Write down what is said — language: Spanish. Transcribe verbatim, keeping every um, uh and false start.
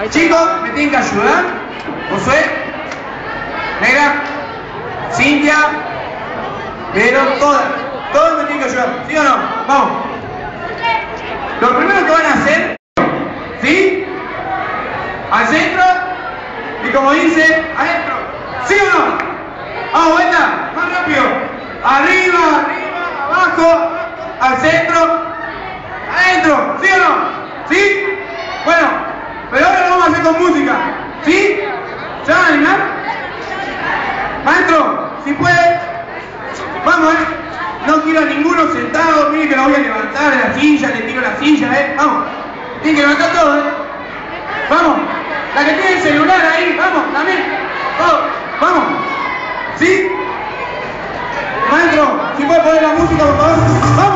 Chicos, me tienen que ayudar. Josué, Negra, Cintia, pero todas, todos me tienen que ayudar, ¿sí o no? Vamos. Lo primero que van a hacer, ¿sí? Al centro, y como dice, adentro, ¿sí o no? Vamos, vuelta, más rápido. Arriba, arriba, abajo, al centro, adentro, ¿sí o no? ¿Sí? Bueno, pero ahora lo vamos a hacer con música, ¿sí? ¿Se van a animar? Maestro, si puede, vamos, eh. No quiero a ninguno sentado, miren que lo voy a levantar de la silla, le tiro la silla, eh. Vamos, tienen que levantar todo, eh. Vamos, la que tiene el celular ahí, vamos, también, todo, vamos, ¿sí? Maestro, si puede poner la música, por favor, vamos.